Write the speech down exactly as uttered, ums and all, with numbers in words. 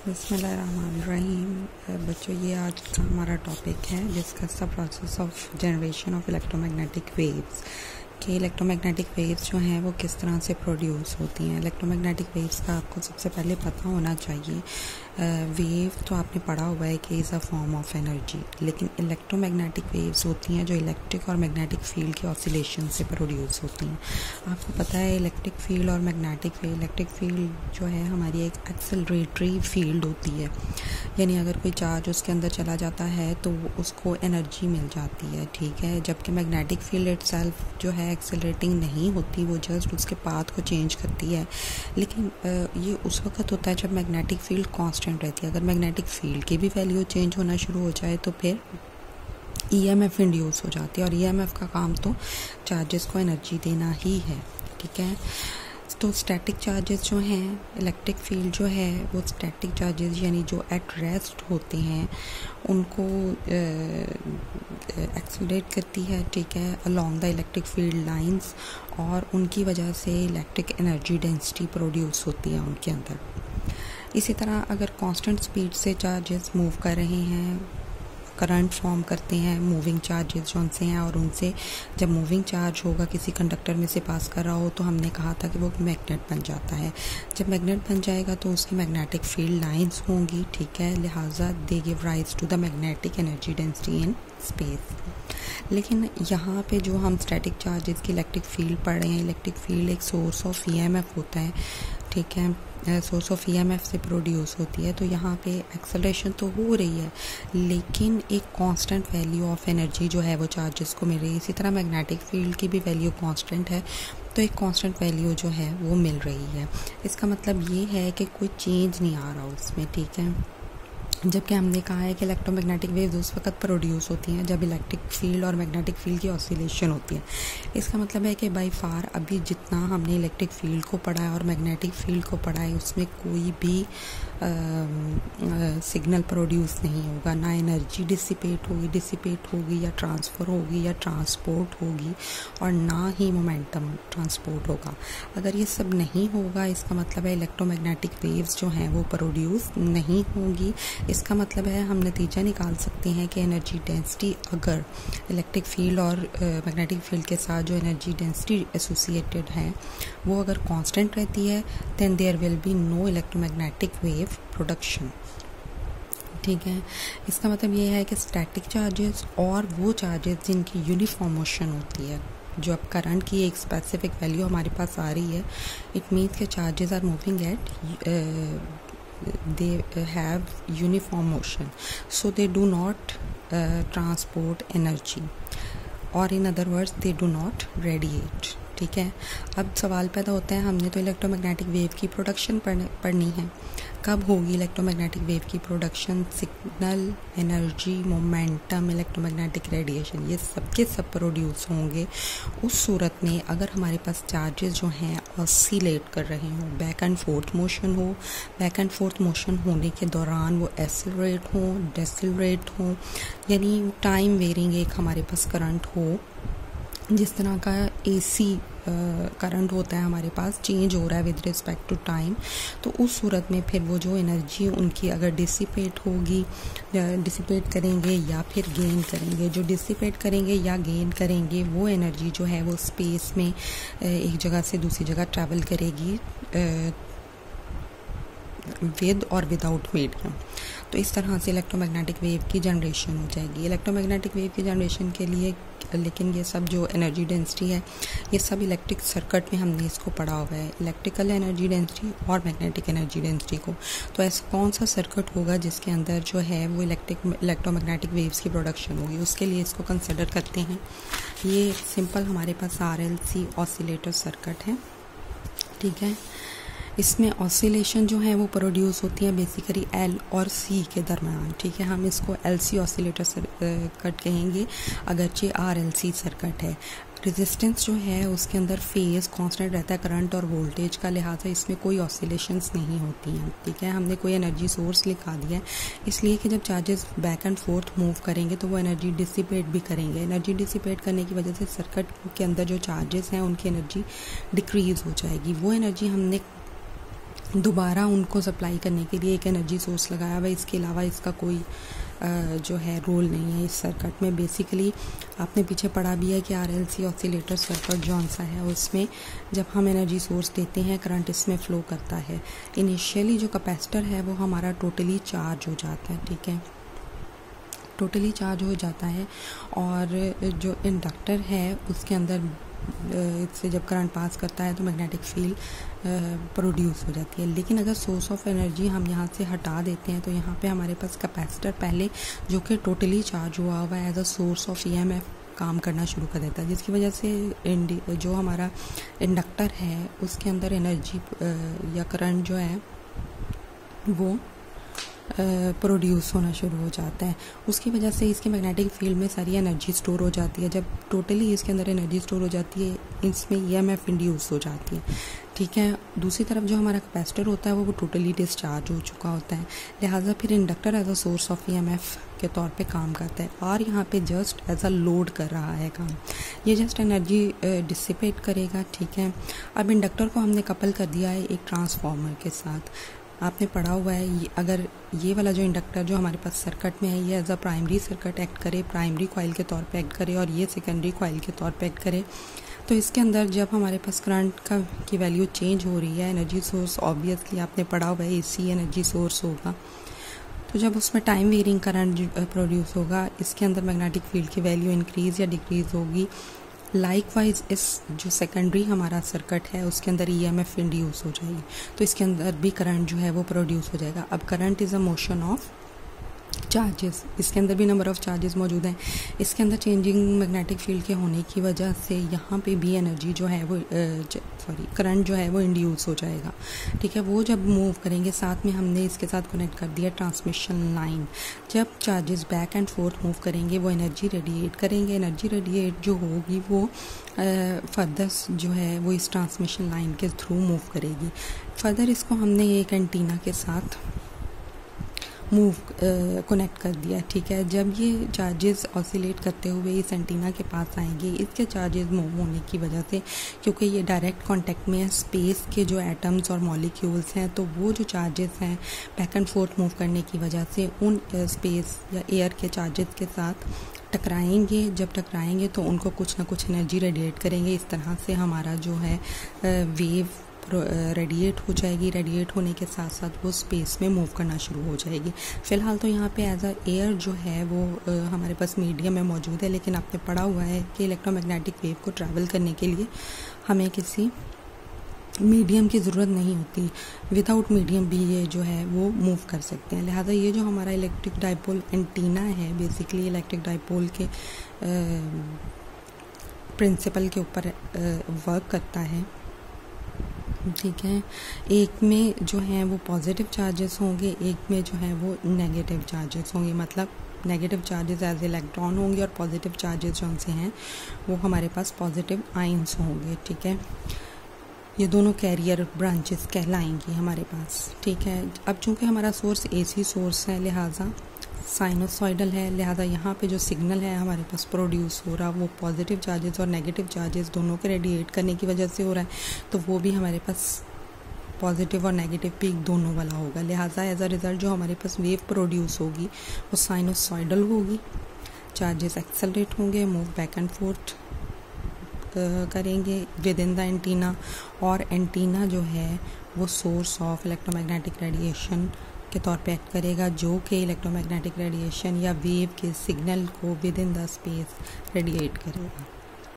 बिस्मिल्लाहिर्रहमानिर्रहीम। बच्चों, ये आज का हमारा टॉपिक है discuss the process of generation of electromagnetic waves कि इलेक्ट्रोमैग्नेटिक वेव्स जो हैं वो किस तरह से प्रोड्यूस होती हैं। इलेक्ट्रोमैग्नेटिक वेव्स का आपको सबसे पहले पता होना चाहिए। वेव तो आपने पढ़ा हुआ है कि is a form of energy, लेकिन इलेक्ट्रोमैग्नेटिक वेव्स होती हैं जो इलेक्ट्रिक और मैग्नेटिक फील्ड के ऑसिलेशन से प्रोड्यूस होती हैं। आपको पता है इलेक्ट्रिक फील्ड और मैग्नेटिक फील्ड इलेक्ट्रिक फील्ड जो है हमारी एक एक्सेलरेटरी फील्ड होती है, यानी अगर कोई चार्ज उसके अंदर चला जाता है तो उसको एनर्जी मिल जाती है, ठीक है। जबकि मैग्नेटिक फील्ड इटसेल्फ जो है एक्सेलरेटिंग नहीं होती, वो जस्ट उसके पाथ को चेंज करती है। लेकिन ये उस वक्त होता है जब मैग्नेटिक फील्ड कांस्टेंट रहती है। अगर मैग्नेटिक फील्ड की भी वैल्यू चेंज होना शुरू हो जाए तो फिर ईएमएफ इंड्यूस हो जाती है, और ईएमएफ का काम तो चार्जेस को एनर्जी देना ही है, ठीक है। तो स्टैटिक चार्जेस जो हैं, इलेक्ट्रिक फील्ड जो है वो स्टैटिक चार्जेस यानी जो एट रेस्ट होते हैं उनको एक्सेलरेट करती है, ठीक है, along the electric field lines, और उनकी वजह से इलेक्ट्रिक एनर्जी डेंसिटी प्रोड्यूस होती है उनके अंदर। इसी तरह अगर कांस्टेंट स्पीड से चार्जेस मूव कर रहे हैं, करंट फॉर्म करते हैं, मूविंग चार्जेस जो उनसे हैं, और उनसे जब मूविंग चार्ज होगा किसी कंडक्टर में से पास कर रहा हो तो हमने कहा था कि वो मैग्नेट बन जाता है। जब मैग्नेट बन जाएगा तो उसकी मैग्नेटिक फील्ड लाइंस होंगी, ठीक है, लिहाजा they give rise to the magnetic energy density in space. लेकिन यहाँ पे जो हम स्टैटिक चार्जेस की इलेक्ट्रिक फील्ड पढ़ रहे हैं, इलेक्ट्रिक फील्ड एक सोर्स ऑफ ईएमएफ होता है, ठीक है, सोर्स ऑफ ईएमएफ से प्रोड्यूस होती है। तो यहाँ पे एक्सेलरेशन तो हो रही है, लेकिन एक कांस्टेंट वैल्यू ऑफ एनर्जी जो है वो चार्जेस को मिल रही है। इसी तरह मैग्नेटिक फील्ड की भी वैल्यू कांस्टेंट है, तो एक कांस्टेंट वैल्यू जो है वो मिल रही है। इसका मतलब ये है कि कोई चेंज नहीं आ रहा उसमें, ठीक है। जबकि हमने कहा है कि इलेक्ट्रोमैग्नेटिक वेव्स उस वक्त प्रोड्यूस होती हैं जब इलेक्ट्रिक फील्ड और मैग्नेटिक फील्ड की ऑसिलेशन होती है। इसका मतलब है कि बाय फार अभी जितना हमने इलेक्ट्रिक फील्ड को पढ़ा है और मैग्नेटिक फील्ड को पढ़ा है उसमें कोई भी आ, आ, सिग्नल प्रोड्यूस नहीं होगा, ना एनर्जी डिसिपेट होगी डिसिपेट होगी या ट्रांसफ़र होगी या ट्रांसपोर्ट होगी, और ना ही मोमेंटम ट्रांसपोर्ट होगा। अगर ये सब नहीं होगा इसका मतलब है इलेक्ट्रोमैग्नेटिक वेव्स जो हैं वो प्रोड्यूस नहीं होंगी। इसका मतलब है हम नतीजा निकाल सकते हैं कि एनर्जी डेंसिटी अगर इलेक्ट्रिक फील्ड और मैग्नेटिक फील्ड के साथ जो एनर्जी डेंसिटी एसोसिएटेड है वो अगर कांस्टेंट रहती है, then there will be no electromagnetic wave production, ठीक है। इसका मतलब ये है कि स्टैटिक चार्जेस और वो चार्जेस जिनकी यूनिफॉर्म मोशन होती है, जो अब करंट की एक स्पेसिफिक वैल्यू हमारे पास आ रही है, इट मीन्स के charges are moving at they have uniform motion, so they do not uh, transport energy, or in other words they do not radiate, ठीक है। अब सवाल पैदा होता है, हमने तो इलेक्ट्रोमैग्नेटिक वेव की प्रोडक्शन पढ़नी है। कब होगी इलेक्ट्रोमैग्नेटिक वेव की production? Signal, energy, momentum, electromagnetic radiation, ये सब के सब प्रोड्यूस होंगे उस सूरत में अगर हमारे पास चार्जेस जो हैं ऑसिलेट कर रहे हों, बैक एंड फोर्थ मोशन हो, बैक एंड फोर्थ मोशन होने के दौरान वो एक्सेलरेट हो, डेसेलरेट हो, यानी टाइम वेरिंग एक हमारे पास करंट हो, जिस तरह का एसी करंट होता है हमारे पास, चेंज हो रहा है विद रिस्पेक्ट टू टाइम। तो उस सूरत में फिर वो जो एनर्जी उनकी अगर डिसिपेट होगी, डिसिपेट करेंगे या फिर गेन करेंगे, जो डिसिपेट करेंगे या गेन करेंगे वो एनर्जी जो है वो स्पेस में एक जगह से दूसरी जगह ट्रैवल करेगी विद और विदाउट मीडियम। तो इस तरह से इलेक्ट्रोमैग्नेटिक वेव की जनरेशन हो जाएगी। इलेक्ट्रोमैग्नेटिक वेव की जनरेशन के लिए लेकिन ये सब जो एनर्जी डेंसिटी है ये सब इलेक्ट्रिक सर्किट में हमने इसको पढ़ा हुआ है, इलेक्ट्रिकल एनर्जी डेंसिटी और मैग्नेटिक एनर्जी डेंसिटी को। तो ऐसा कौन सा सर्किट होगा जिसके अंदर जो है वो इलेक्ट्रिक इलेक्ट्रोमैग्नेटिक वेव्स की प्रोडक्शन होगी, उसके लिए इसको कंसिडर करते हैं। ये सिंपल हमारे पास R L C oscillator circuit है, ठीक है। इसमें ऑसिलेशन जो है वो प्रोड्यूस होती है बेसिकली एल और सी के दरमियान, ठीक है। हम इसको एल सी ऑसिलेटर सर्किट कहेंगे अगरचे आर एल सी सर्किट है। रेजिस्टेंस जो है उसके अंदर फेज कांस्टेंट रहता है करंट और वोल्टेज का, लिहाजा इसमें कोई ऑसिलेशंस नहीं होती हैं, ठीक है। हमने कोई एनर्जी सोर्स लिखा दिया है इसलिए कि जब charges back and forth move करेंगे तो वो एनर्जी डिसिपेट भी करेंगे। एनर्जी डिसिपेट करने की वजह से सर्किट के अंदर जो चार्जेस हैं उनकी एनर्जी डिक्रीज़ हो जाएगी। वो एनर्जी हमने दोबारा उनको सप्लाई करने के लिए एक एनर्जी सोर्स लगाया हुआ है। इसके अलावा इसका कोई जो है रोल नहीं है इस सर्किट में। बेसिकली आपने पीछे पढ़ा भी है कि आरएलसी ऑसिलेटर सर्किट जौन सा है उसमें जब हम एनर्जी सोर्स देते हैं करंट इसमें फ़्लो करता है। इनिशियली जो कैपेसिटर है वो हमारा टोटली चार्ज हो जाता है, ठीक है, टोटली चार्ज हो जाता है। और जो इंडक्टर है उसके अंदर इससे जब करंट पास करता है तो मैग्नेटिक फील्ड प्रोड्यूस हो जाती है। लेकिन अगर सोर्स ऑफ एनर्जी हम यहाँ से हटा देते हैं तो यहाँ पे हमारे पास कैपेसिटर पहले जो कि टोटली चार्ज हुआ हुआ है as a source of EMF काम करना शुरू कर देता है, जिसकी वजह से जो हमारा इंडक्टर है उसके अंदर एनर्जी या करंट जो है वो प्रोड्यूस uh, होना शुरू हो जाता है। उसकी वजह से इसके मैग्नेटिक फील्ड में सारी एनर्जी स्टोर हो जाती है। जब टोटली इसके अंदर एनर्जी स्टोर हो जाती है इसमें ईएमएफ इंड्यूस हो जाती है, ठीक है। दूसरी तरफ जो हमारा कैपेसिटर होता है वो वो टोटली डिस्चार्ज हो चुका होता है, लिहाजा फिर inductor as a source of EMF के तौर पे काम करता है और यहाँ पे जस्ट एज अ लोड कर रहा है काम। ये जस्ट एनर्जी डिसिपेट करेगा, ठीक है। अब इंडक्टर को हमने कपल कर दिया है एक ट्रांसफार्मर के साथ। आपने पढ़ा हुआ है ये, अगर ये वाला जो इंडक्टर जो हमारे पास सर्किट में है ये as a primary circuit act करे, प्राइमरी कॉइल के तौर पे एक्ट करे और ये सेकेंडरी कॉइल के तौर पे एक्ट करे, तो इसके अंदर जब हमारे पास करंट का की वैल्यू चेंज हो रही है, एनर्जी सोर्स ऑब्वियसली आपने पढ़ा हुआ है एसी एनर्जी सोर्स होगा, तो जब उसमें टाइम वेरिंग करंट प्रोड्यूस होगा इसके अंदर मैग्नेटिक फील्ड की वैल्यू इंक्रीज़ या डिक्रीज़ होगी। लाइकवाइज इस जो सेकेंडरी हमारा सर्किट है उसके अंदर ईएमएफ इंड्यूस हो जाएगी, तो इसके अंदर भी करंट जो है वो प्रोड्यूस हो जाएगा। अब current is a motion of charges, इसके अंदर भी नंबर ऑफ़ चार्जेस मौजूद हैं। इसके अंदर चेंजिंग मैग्नेटिक फील्ड के होने की वजह से यहाँ पे भी एनर्जी जो है वो सॉरी करंट जो है वो इंड्यूस हो जाएगा, ठीक है। वो जब मूव करेंगे, साथ में हमने इसके साथ कनेक्ट कर दिया ट्रांसमिशन लाइन। जब charges back and forth move करेंगे वो एनर्जी रेडिएट करेंगे। एनर्जी रेडिएट जो होगी वो फर्दर जो है वो इस ट्रांसमिशन लाइन के थ्रू मूव करेगी। फर्दर इसको हमने एक एंटीना के साथ मूव कनेक्ट कर दिया, ठीक है। जब ये चार्जेस ऑसिलेट करते हुए इस एंटीना के पास आएंगे, इसके चार्जेस मूव होने की वजह से, क्योंकि ये डायरेक्ट कांटेक्ट में है स्पेस के जो एटम्स और मॉलिक्यूल्स हैं, तो वो जो चार्जेस हैं बैक एंड फोर्थ मूव करने की वजह से उन स्पेस या एयर के चार्जेस के साथ टकराएंगे। जब टकराएंगे तो उनको कुछ ना कुछ एनर्जी रेडिएट करेंगे। इस तरह से हमारा जो है वेव रेडिएट हो जाएगी। रेडिएट होने के साथ साथ वो स्पेस में मूव करना शुरू हो जाएगी। फ़िलहाल तो यहाँ पे एज अ एयर जो है वो आ, हमारे पास मीडियम में मौजूद है, लेकिन आपने पढ़ा हुआ है कि इलेक्ट्रोमैग्नेटिक वेव को ट्रैवल करने के लिए हमें किसी मीडियम की ज़रूरत नहीं होती, विदाउट मीडियम भी ये जो है वो मूव कर सकते हैं। लिहाजा ये जो हमारा इलेक्ट्रिक डाइपोल एंटीना है बेसिकली इलेक्ट्रिक डाइपोल के प्रिंसिपल के ऊपर वर्क करता है, ठीक है। एक में जो है वो पॉजिटिव चार्जेस होंगे, एक में जो है वो नेगेटिव चार्जेस होंगे। मतलब नेगेटिव चार्जेस एज इलेक्ट्रॉन होंगे और पॉजिटिव चार्जेस जो से हैं वो हमारे पास पॉजिटिव आयंस होंगे, ठीक है। ये दोनों कैरियर ब्रांचेस कहलाएंगी हमारे पास, ठीक है। अब चूँकि हमारा सोर्स एसी सोर्स है, लिहाजा साइनोसॉइडल है, लिहाजा यहाँ पे जो सिग्नल है हमारे पास प्रोड्यूस हो रहा वो पॉजिटिव चार्जेस और नेगेटिव चार्जेस दोनों के रेडिएट करने की वजह से हो रहा है, तो वो भी हमारे पास पॉजिटिव और नेगेटिव पीक दोनों वाला होगा। लिहाजा एज अ रिज़ल्ट जो हमारे पास वेव प्रोड्यूस होगी वो साइनोसॉइडल होगी। चार्जेस एक्सेलरेट होंगे, मूव बैक एंड फोर्थ करेंगे विद इन द एंटीना, और एंटीना जो है वो सोर्स ऑफ इलेक्ट्रोमैग्नेटिक रेडिएशन के तौर पे एक्ट करेगा, जो कि इलेक्ट्रोमैग्नेटिक रेडिएशन या वेव के सिग्नल को within the space radiate करेगा।